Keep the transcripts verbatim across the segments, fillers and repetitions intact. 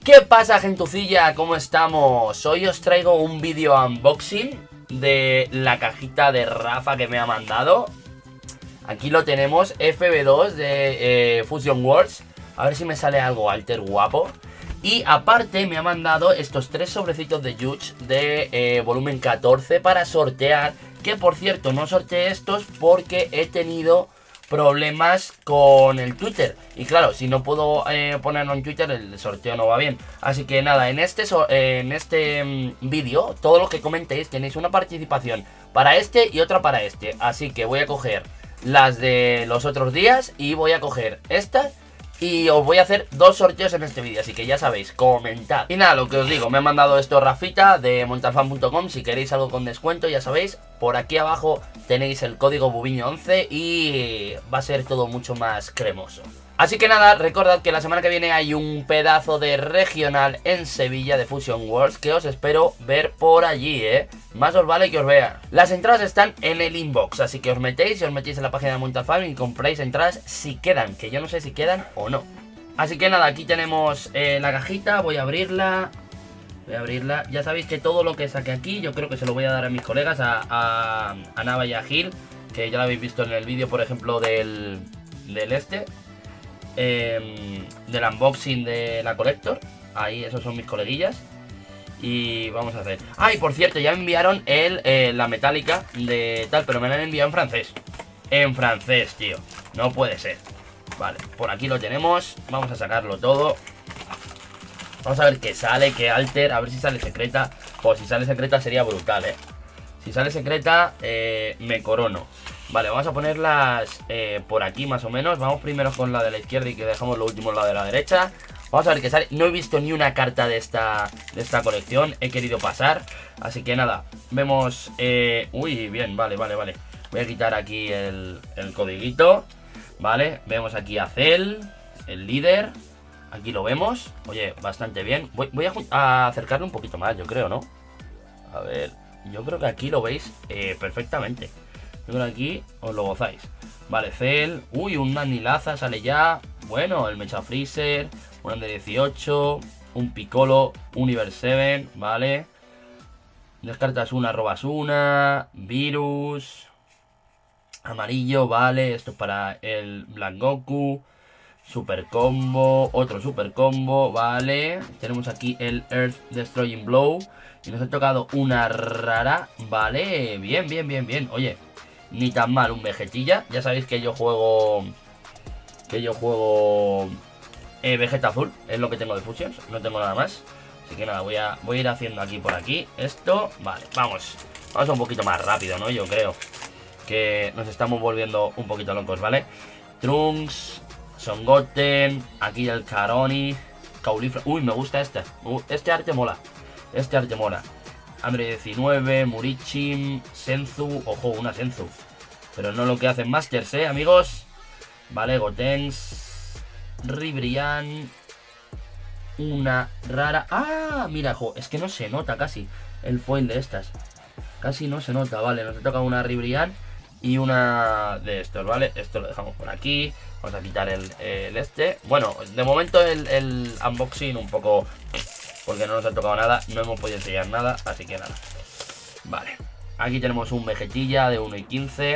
¿Qué pasa, gentucilla? ¿Cómo estamos? Hoy os traigo un vídeo unboxing de la cajita de Rafa que me ha mandado. Aquí lo tenemos, F B dos de eh, Fusion Worlds. A ver si me sale algo alter guapo. Y aparte me ha mandado estos tres sobrecitos de Yuch de eh, volumen catorce para sortear. Que por cierto, no sorteé estos porque he tenido problemas con el Twitter. Y claro, si no puedo eh, ponerlo en Twitter, el sorteo no va bien. Así que nada, en este, so eh, en este mmm, vídeo, todo lo que comentéis, tenéis una participación para este y otra para este. Así que voy a coger las de los otros días y voy a coger estas. Y os voy a hacer dos sorteos en este vídeo, así que ya sabéis, comentad. Y nada, lo que os digo, me ha mandado esto Rafita de montalfan punto com. Si queréis algo con descuento, ya sabéis, por aquí abajo tenéis el código bubiño once y va a ser todo mucho más cremoso. Así que nada, recordad que la semana que viene hay un pedazo de regional en Sevilla de Fusion Worlds que os espero ver por allí, ¿eh? Más os vale que os vea. Las entradas están en el inbox, así que os metéis y os metéis en la página de Montalfan y compráis entradas si quedan, que yo no sé si quedan o no. Así que nada, aquí tenemos eh, la cajita, voy a abrirla. Voy a abrirla. Ya sabéis que todo lo que saque aquí, yo creo que se lo voy a dar a mis colegas, a, a, a Nava y a Gil, que ya lo habéis visto en el vídeo, por ejemplo, del, del este. Eh, del unboxing de la Collector. Ahí, esos son mis coleguillas. Y vamos a hacer... Ah, y por cierto, ya me enviaron el, eh, la metálica de tal, pero me la han enviado en francés. En francés, tío. No puede ser. Vale, por aquí lo tenemos. Vamos a sacarlo todo. Vamos a ver qué sale, qué alter. A ver si sale secreta. Pues si sale secreta sería brutal, eh. Si sale secreta, eh, me corono. Vale, vamos a ponerlas eh, por aquí más o menos. Vamos primero con la de la izquierda y que dejamos lo último la de la derecha. Vamos a ver qué sale. No he visto ni una carta de esta, de esta colección. He querido pasar. Así que nada, vemos... Eh... Uy, bien, vale, vale, vale. Voy a quitar aquí el, el codiguito. Vale, vemos aquí a Cell, el líder. Aquí lo vemos. Oye, bastante bien. Voy, voy a, a acercarlo un poquito más, yo creo, ¿no? A ver, yo creo que aquí lo veis eh, perfectamente. Yo creo que aquí os lo gozáis. Vale, Cell. Uy, un Anilaza sale ya. Bueno, el Mecha Freezer. Un Under dieciocho. Un Piccolo. Universe siete. Vale. Descartas una, robas una. Virus. Amarillo, vale. Esto es para el Black Goku. Super combo. Otro super combo. Vale. Tenemos aquí el Earth Destroying Blow. Y nos ha tocado una rara. Vale. Bien, bien, bien, bien. Oye. Ni tan mal, un Vegetilla. Ya sabéis que yo juego... Que yo juego... Eh, Vegeta Azul. Es lo que tengo de Fusions. No tengo nada más. Así que nada, voy a, voy a ir haciendo aquí por aquí. Esto, vale, vamos. Vamos un poquito más rápido, ¿no? Yo creo que nos estamos volviendo un poquito locos, ¿vale? Trunks, Son Goten. Aquí el Caroni, Caulifla. Uy, me gusta este. Este arte mola. Este arte mola. Andre diecinueve, Murichim, Senzu. Ojo, una Senzu. Pero no lo que hacen Masters, ¿eh, amigos? Vale, Gotenks, Ribrian. Una rara. ¡Ah! Mira, jo, es que no se nota casi el foil de estas. Casi no se nota, vale. Nos toca una Ribrian y una de estos, ¿vale? Esto lo dejamos por aquí. Vamos a quitar el, el este. Bueno, de momento el, el unboxing un poco... Porque no nos ha tocado nada, no hemos podido enseñar nada, así que nada. Vale, aquí tenemos un Vegetilla de uno y quince.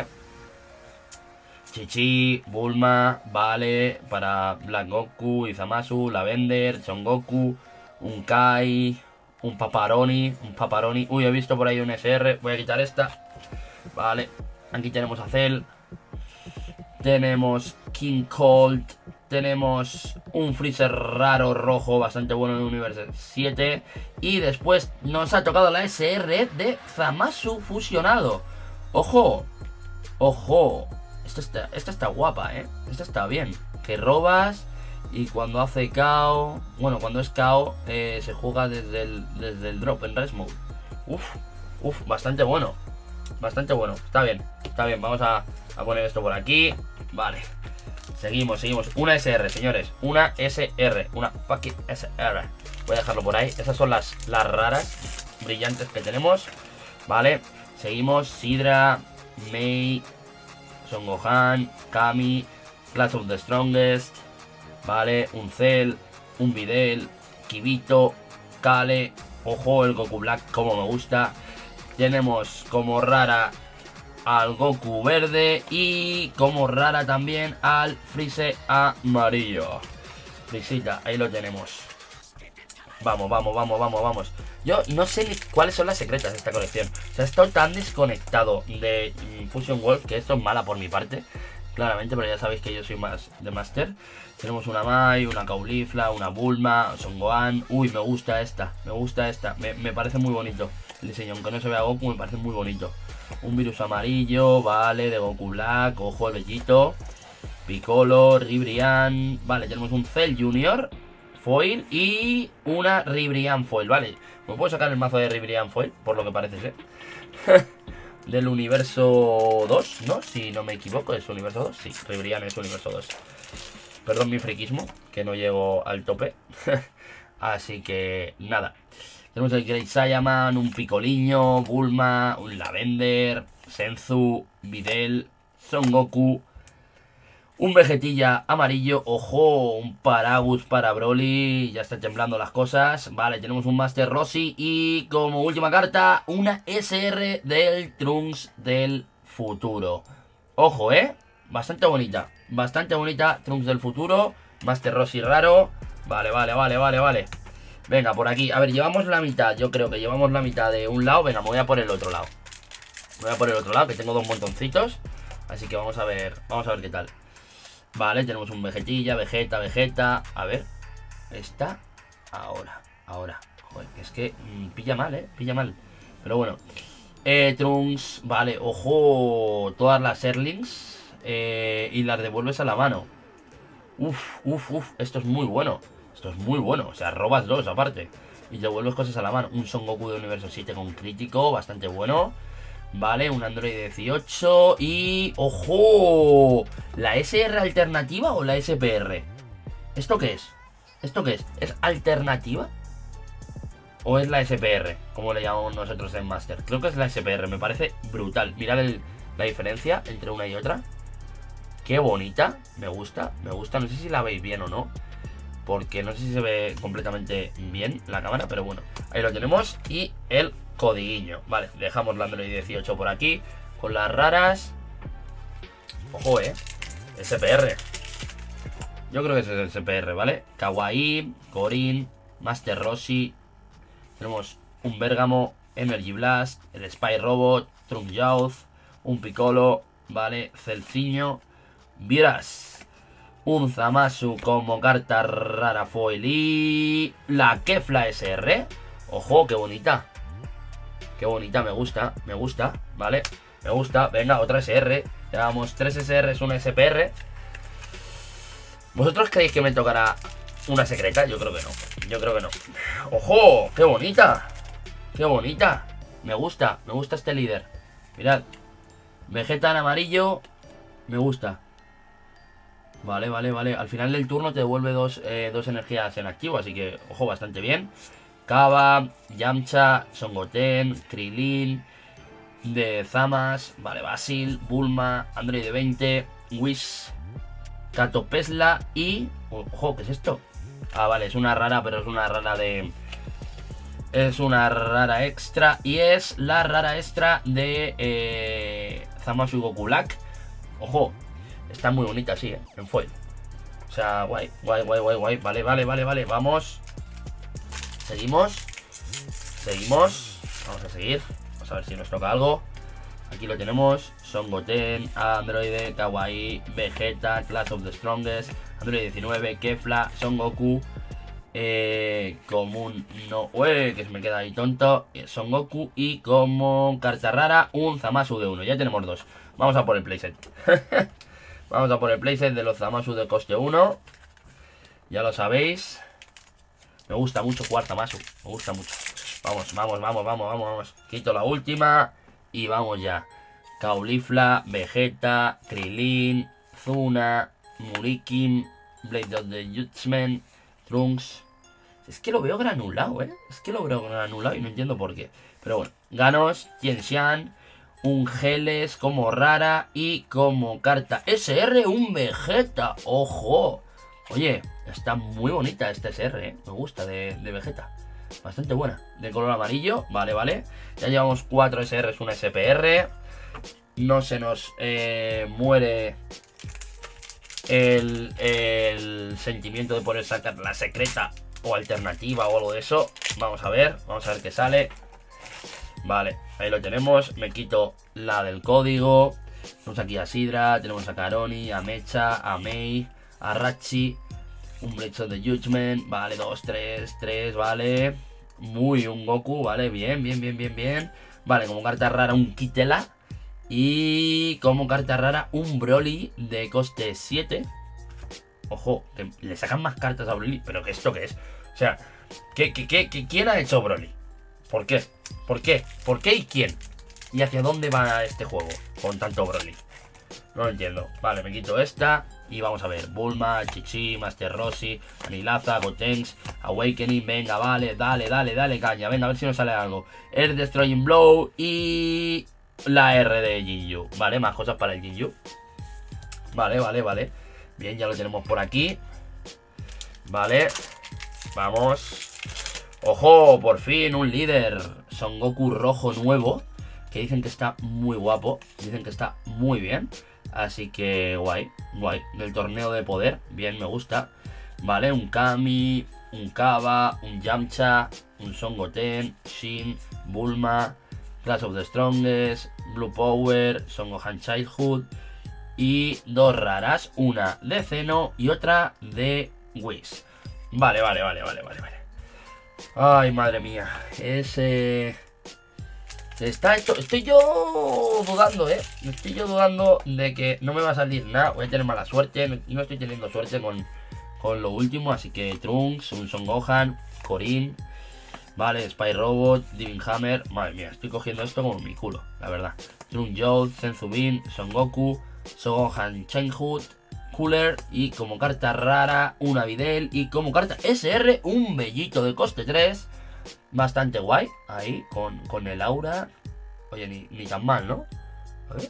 Chichi, Bulma, vale, para Black Goku, Izamasu, Lavender, Son Goku, un Kai, un Paparoni, un Paparoni. Uy, he visto por ahí un S R, voy a quitar esta. Vale, aquí tenemos a Cell. Tenemos King Cold. Tenemos un Freezer raro rojo bastante bueno en Universe siete. Y después nos ha tocado la S R de Zamasu fusionado. ¡Ojo! ¡Ojo! Esta está, esta está guapa, ¿eh? Esta está bien. Que robas y cuando hace K O... Bueno, cuando es K O eh, se juega desde el, desde el drop en Rest Mode. Uf, uf, bastante bueno. Bastante bueno, está bien. Está bien, vamos a, a poner esto por aquí. Vale. Seguimos, seguimos. Una S R, señores. Una S R. Una fucking S R. Voy a dejarlo por ahí. Esas son las, las raras brillantes que tenemos. Vale. Seguimos. Sidra, Mei, Son Gohan, Kami, Clash of the Strongest. Vale. Un Cell, un Videl, Kibito, Kale, ojo, el Goku Black, como me gusta. Tenemos como rara al Goku verde y como rara también al Freeze amarillo. Frisita, ahí lo tenemos. Vamos, vamos, vamos, vamos, vamos. Yo no sé ni cuáles son las secretas de esta colección. O sea, he estado tan desconectado de Fusion Wolf que esto es mala por mi parte. Claramente, pero ya sabéis que yo soy más de Master. Tenemos una Mai, una Caulifla, una Bulma, Son Gohan. Uy, me gusta esta, me gusta esta. Me, me parece muy bonito el diseño, aunque no se vea Goku, me parece muy bonito. Un virus amarillo, vale, de Goku Black. Ojo, el bellito. Piccolo, Ribrian. Vale, tenemos un Cell Junior Foil y una Ribrian Foil, vale. Me puedo sacar el mazo de Ribrian Foil, por lo que parece ser. Del universo dos, ¿no? Si no me equivoco, ¿es universo dos? Sí, Ribrian es universo dos. Perdón mi friquismo, que no llego al tope. Así que, nada. Tenemos el Great Saiyaman, un Picoliño, Bulma, un Lavender, Senzu, Videl, Son Goku, un Vegetilla amarillo, ojo, un Paragus para Broly, ya están temblando las cosas. Vale, tenemos un Master Rossi y como última carta, una S R del Trunks del futuro. Ojo, ¿eh? Bastante bonita, bastante bonita, Trunks del futuro, Master Rossi raro. Vale, vale, vale, vale, vale. Venga, por aquí, a ver, llevamos la mitad, yo creo que llevamos la mitad de un lado. Venga, me voy a por el otro lado. Me voy a por el otro lado, que tengo dos montoncitos. Así que vamos a ver, vamos a ver qué tal. Vale, tenemos un Vegetilla, Vegeta, Vegeta. A ver, esta, ahora, ahora. Joder, es que mmm, pilla mal, eh, pilla mal. Pero bueno, eh, Trunks, vale, ojo, todas las Erlings eh, y las devuelves a la mano. Uf, uf, uf, esto es muy bueno. Esto es muy bueno, o sea, robas dos aparte y devuelves cosas a la mano. Un Son Goku de universo siete con crítico, bastante bueno. Vale, un Android dieciocho y... ¡ojo! ¿La S R alternativa o la S P R? ¿Esto qué es? ¿Esto qué es? ¿Es alternativa? ¿O es la S P R? Como le llamamos nosotros en Master. Creo que es la S P R, me parece brutal. Mirad el, la diferencia entre una y otra. Qué bonita, me gusta, me gusta. No sé si la veis bien o no, porque no sé si se ve completamente bien la cámara, pero bueno, ahí lo tenemos. Y el codiguiño, vale, dejamos la Android dieciocho por aquí con las raras. Ojo, eh, S P R. Yo creo que ese es el S P R, ¿vale? Kawaii, Corin, Master Rossi. Tenemos un Bergamo, Energy Blast, el Spy Robot, Trunk Youth, un Piccolo, ¿vale? Celciño, Vieras, un Zamasu como carta rara foil y la Kefla S R. Ojo, qué bonita. Qué bonita, me gusta, me gusta, ¿vale? Me gusta, venga, otra S R. Llevamos tres S Rs, una S P R. ¿Vosotros creéis que me tocará una secreta? Yo creo que no, yo creo que no. ¡Ojo! ¡Qué bonita! ¡Qué bonita! Me gusta, me gusta este líder. Mirad, Vegeta en amarillo. Me gusta. Vale, vale, vale. Al final del turno te devuelve dos, eh, dos energías en activo, así que, ojo, bastante bien. Kaba, Yamcha, Son Goten, Krilin, de Zamas, vale, Basil, Bulma, Android de veinte, Whis, Kato Pesla y... Ojo, ¿qué es esto? Ah, vale, es una rara, pero es una rara de... Es una rara extra y es la rara extra de eh, Zamasu y Goku Black. Ojo, está muy bonita, sí, ¿eh? En foil. O sea, guay, guay, guay, guay, guay. Vale, vale, vale, vale, vamos. Seguimos. Seguimos. Vamos a seguir. Vamos a ver si nos toca algo. Aquí lo tenemos. Son Goten, Android, Kawaii, Vegeta, Clash of the Strongest, Android diecinueve, Kefla, Son Goku. Eh, común, no, ué, que se me queda ahí tonto. Son Goku y como carta rara, un Zamasu de uno. Ya tenemos dos. Vamos a por el playset. Vamos a por el playset de los Zamasu de coste uno. Ya lo sabéis. Me gusta mucho jugar Zamasu. Me gusta mucho. Vamos, vamos, vamos, vamos, vamos, vamos. Quito la última y vamos ya. Caulifla, Vegeta, Krilin, Zuna, Murikin, Blade of the Judgment, Trunks. Es que lo veo granulado, ¿eh? Es que lo veo granulado y no entiendo por qué. Pero bueno, Ganos, Tienshan, un Geles como rara y como carta S R un Vegeta. ¡Ojo! Oye, está muy bonita esta S R, ¿eh? Me gusta, de, de Vegeta. Bastante buena. De color amarillo, vale, vale. Ya llevamos cuatro S Rs, una S P R. No se nos eh, muere el, el sentimiento de poder sacar la secreta o alternativa o algo de eso. Vamos a ver, vamos a ver qué sale. Vale, ahí lo tenemos. Me quito la del código. Tenemos aquí a Sidra, tenemos a Karoni, a Mecha, a Mei, a Rachi, un Breach of the Judgment. Vale, dos, tres, tres, vale. Muy un Goku, vale, bien, bien, bien, bien, bien. Vale, como carta rara un Kitela. Y como carta rara un Broly de coste siete. Ojo, que le sacan más cartas a Broly. ¿Pero qué esto qué es? O sea, ¿qué, qué, qué, qué, ¿quién ha hecho Broly? ¿Por qué? ¿Por qué? ¿Por qué y quién? ¿Y hacia dónde va este juego con tanto Broly? No lo entiendo. Vale, me quito esta. Y vamos a ver. Bulma, Chichi, Master Rossi, Anilaza, Gotenks, Awakening. Venga, vale, dale, dale, dale caña. Venga, a ver si nos sale algo. Earth Destroying Blow y la R de Jinju. Vale, más cosas para el Jinju. Vale, vale, vale. Bien, ya lo tenemos por aquí. Vale. Vamos. ¡Ojo! Por fin un líder. Son Goku rojo nuevo. Que dicen que está muy guapo. Dicen que está muy bien. Así que guay, guay. Del torneo de poder. Bien, me gusta. Vale, un Kami, un Kaba, un Yamcha, un Son Goten, Shin, Bulma, Clash of the Strongest, Blue Power, Son Gohan Childhood. Y dos raras. Una de Zeno y otra de Whis. Vale, vale, vale, vale, vale, vale. Ay, madre mía. Ese... Está esto, estoy yo dudando, eh. Estoy yo dudando de que no me va a salir nada. Voy a tener mala suerte. No, no estoy teniendo suerte con, con lo último. Así que Trunks, un Son Gohan, Korin, vale, Spy Robot, Divin Hammer. Madre mía, estoy cogiendo esto como mi culo, la verdad. Trunks Youth, Senzubin, Son Goku, Son Gohan Childhood, Cooler. Y como carta rara, una Videl. Y como carta S R, un Bellito de coste tres. Bastante guay, ahí, con, con el aura. Oye, ni, ni tan mal, ¿no? A ver.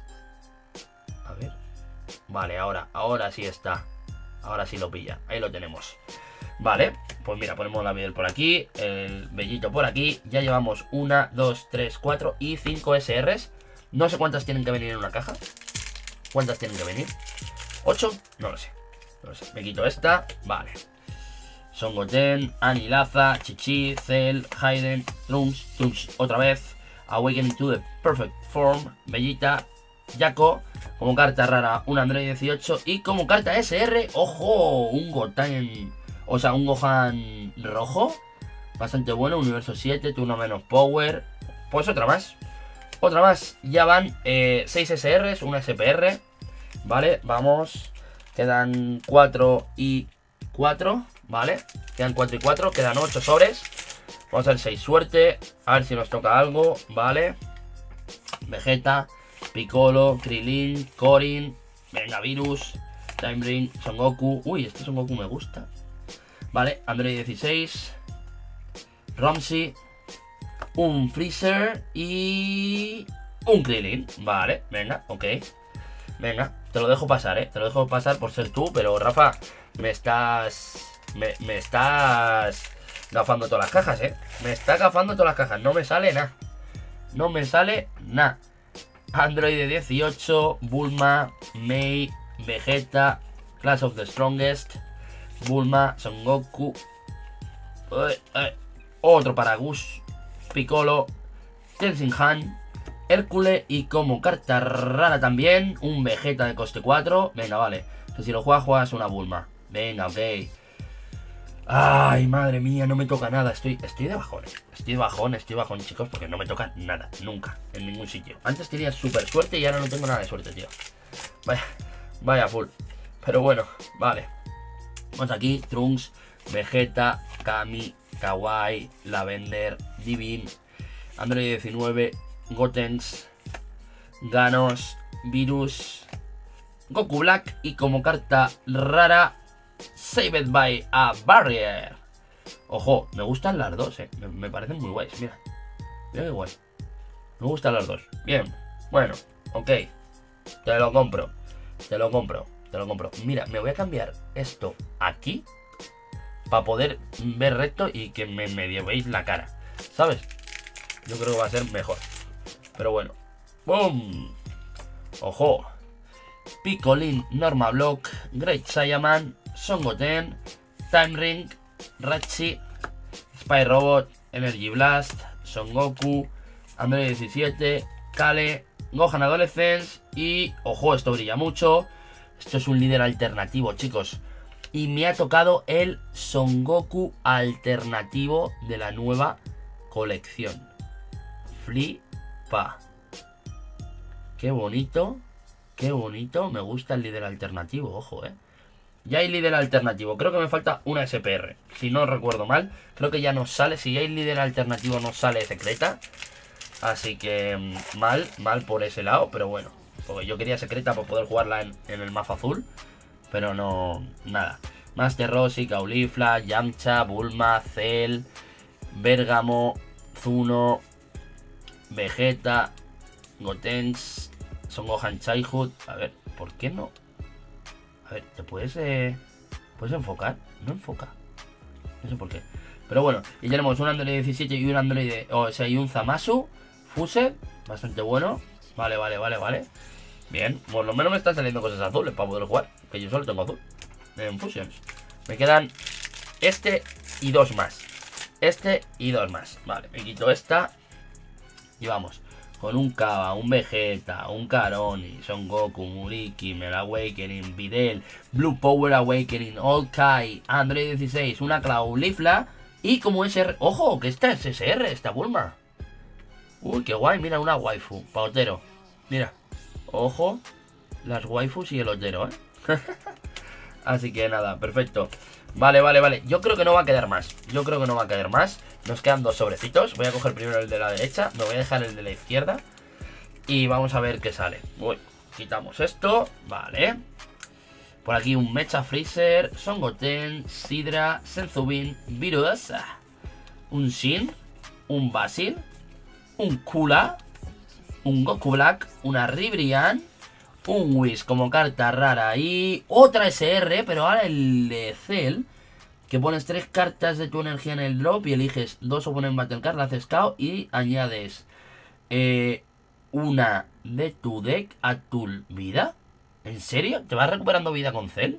A ver. Vale, ahora, ahora sí está. Ahora sí lo pilla, ahí lo tenemos. Vale, pues mira, ponemos la Videl por aquí, el Bellito por aquí. Ya llevamos una, dos, tres, cuatro y cinco S Rs. No sé cuántas tienen que venir en una caja. ¿Cuántas tienen que venir? ¿ocho? No lo sé, no lo sé. Me quito esta, vale. Son Goten, Anilaza, Chichi, Cell, Hayden, Trunks, Trunks otra vez, Awakening to the Perfect Form, Bellita, Jaco, como carta rara un Android dieciocho y como carta S R, ojo, un Goten, o sea, un Gohan rojo, bastante bueno, universo siete, turno menos power, pues otra más, otra más, ya van eh, seis S Rs, una S P R, vale, vamos, quedan cuatro y cuatro. Vale, quedan cuatro y cuatro, quedan ocho sobres. Vamos a ver si hay suerte. A ver si nos toca algo, vale. Vegeta, Piccolo, Krillin, Korin. Venga, Virus, Time Ring, Son Goku. Uy, este Son Goku me gusta. Vale, Android dieciséis, Ramsey, un Freezer y un Krillin. Vale, venga, ok. Venga, te lo dejo pasar, eh. Te lo dejo pasar por ser tú, pero Rafa, me estás... Me, me estás gafando todas las cajas, eh. Me está gafando todas las cajas. No me sale nada. No me sale nada. Android dieciocho, Bulma, Mei, Vegeta, Clash of the Strongest, Bulma, Son Goku. Uy, uy. Otro para Gus, Piccolo, Tenzin Han, Hércules y como carta rara también un Vegeta de coste cuatro. Venga, vale. Que si lo juegas, juegas una Bulma. Venga, ok. Ay, madre mía, no me toca nada. Estoy, estoy de bajón. Estoy de bajón, estoy de bajón, chicos, porque no me toca nada. Nunca, en ningún sitio. Antes tenía súper suerte y ahora no tengo nada de suerte, tío. Vaya, vaya full. Pero bueno, vale. Vamos aquí, Trunks, Vegeta, Kami, Kawaii, Lavender, Divin, Android diecinueve, Gotenks, Ganos, Virus, Goku Black y como carta rara, Saved by a Barrier. Ojo, me gustan las dos, eh. Me, me parecen muy guays, mira. Mira qué guay. Me gustan las dos. Bien, bueno, ok. Te lo compro. Te lo compro. te lo compro. Mira, me voy a cambiar esto aquí para poder ver recto y que me medio veis la cara, ¿sabes? Yo creo que va a ser mejor. Pero bueno. ¡Bum! ¡Ojo! Picolin, Norma Block, Great Saiyaman, Son Goten, Time Ring, Rachi, Spy Robot, Energy Blast, Son Goku, Android diecisiete, Kale, Gohan Adolescence y... ¡Ojo! Esto brilla mucho. Esto es un líder alternativo, chicos. Y me ha tocado el Son Goku alternativo de la nueva colección. Flipa. Qué bonito. Qué bonito. Me gusta el líder alternativo, ojo, eh. Ya hay líder alternativo. Creo que me falta una S P R. Si no recuerdo mal. Creo que ya no sale. Si ya hay líder alternativo no sale secreta. Así que mal, mal por ese lado. Pero bueno. Porque yo quería secreta para poder jugarla en, en el mazo azul. Pero no, nada. Master Rossi, Caulifla, Yamcha, Bulma, Cell, Bergamo, Zuno, Vegeta, Gotenks, Son Gohan Childhood. A ver, ¿por qué no? A ver, ¿te puedes, eh, puedes enfocar? No enfoca. No sé por qué. Pero bueno, y tenemos un Android diecisiete y un Android, o sea, y un Zamasu Fuse, bastante bueno. Vale, vale, vale, vale. Bien, por lo menos me están saliendo cosas azules para poder jugar. Que yo solo tengo azul en Fusions. Me quedan este y dos más. Este y dos más. Vale, me quito esta. Y vamos. Con un Kaba, un Vegeta, un Karoni, Son Goku, Muriki, Mel Awakening, Videl, Blue Power Awakening, All Kai, Android dieciséis, una Caulifla. Y como S R... ¡Ojo! Que esta es S R, esta Bulma. Uy, qué guay. Mira, una waifu. Pa' Otero. Mira. Ojo. Las waifus y el Otero, ¿eh? Así que nada, perfecto. Vale, vale, vale. Yo creo que no va a quedar más. Yo creo que no va a quedar más. Nos quedan dos sobrecitos. Voy a coger primero el de la derecha. Me voy a dejar el de la izquierda. Y vamos a ver qué sale. Uy, quitamos esto. Vale. Por aquí un Mecha Freezer, Son Goten, Sidra, Senzubin, Virus, un Shin, un Basil, un Kula, un Goku Black, una Ribrian, un Whis como carta rara y otra S R, pero ahora el de Cell, que pones tres cartas de tu energía en el drop y eliges dos Opponent Battle Card, la haces K O y añades eh, una de tu deck a tu vida. ¿En serio? ¿Te vas recuperando vida con Cell?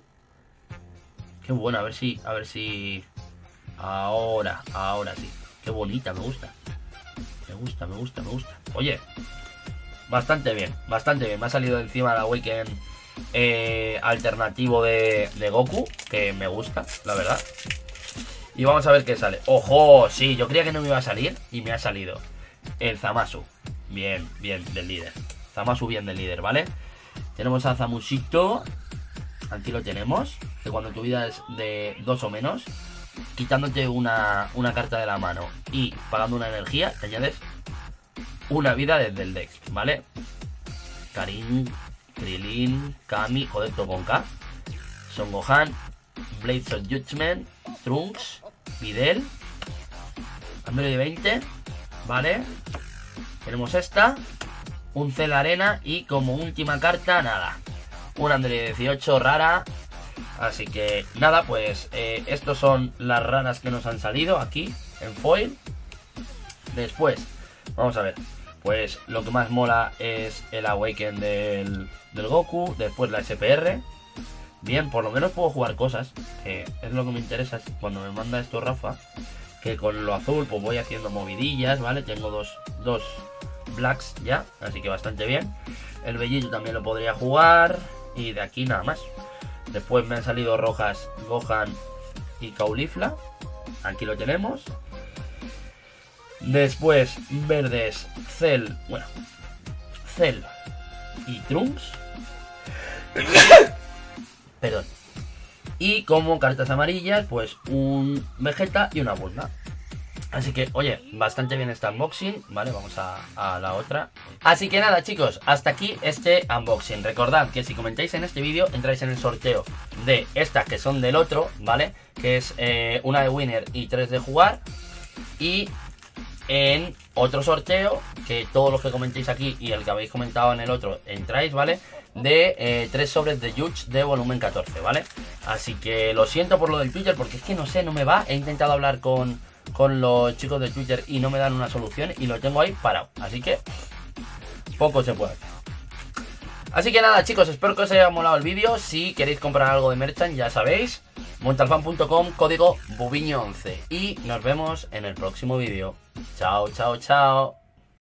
Qué bueno, a ver si... A ver si... Ahora, ahora sí. Qué bonita, me gusta. Me gusta, me gusta, me gusta. Oye, bastante bien, bastante bien. Me ha salido encima la Awaken eh, alternativo de, de Goku, que me gusta, la verdad. Y vamos a ver qué sale. ¡Ojo! Sí, yo creía que no me iba a salir y me ha salido el Zamasu. Bien, bien, del líder. Zamasu bien del líder, ¿vale? Tenemos a Zamusito. Aquí lo tenemos. Que cuando tu vida es de dos o menos, quitándote una, una carta de la mano y pagando una energía, te añades una vida desde el deck, ¿vale? Karin, Krillin, Kami, joder, todo con K. Son Gohan, Blades of Judgment, Trunks, Videl, Android veinte, ¿vale? Tenemos esta. Un Cell Arena y como última carta, nada. Un Android dieciocho rara. Así que nada, pues eh, estos son las raras que nos han salido aquí en foil. Después, vamos a ver. Pues lo que más mola es el Awaken del, del Goku. Después la S P R. Bien, por lo menos puedo jugar cosas. Que es lo que me interesa cuando me manda esto Rafa. Que con lo azul pues voy haciendo movidillas, ¿vale? Tengo dos... dos Blacks ya, así que bastante bien. El Bellito también lo podría jugar. Y de aquí nada más. Después me han salido rojas Gohan y Caulifla. Aquí lo tenemos. Después verdes Cell. Bueno, Cell y Trunks. Perdón. Y como cartas amarillas, pues un Vegeta y una Bulma. Así que, oye, bastante bien este unboxing, ¿vale? Vamos a, a la otra. Así que nada, chicos, hasta aquí este unboxing. Recordad que si comentáis en este vídeo, entráis en el sorteo de estas que son del otro, ¿vale? Que es eh, una de Winner y tres de jugar. Y en otro sorteo, que todos los que comentéis aquí y el que habéis comentado en el otro, entráis, ¿vale? de eh, tres sobres de Yuch de volumen catorce, ¿vale? Así que lo siento por lo del Twitter, porque es que no sé, no me va. He intentado hablar con, con los chicos de Twitter y no me dan una solución y lo tengo ahí parado. Así que poco se puede hacer. Así que nada, chicos, espero que os haya molado el vídeo. Si queréis comprar algo de merchant, ya sabéis, montalfan punto com, código bubiño once. Y nos vemos en el próximo vídeo. Chao, chao, chao.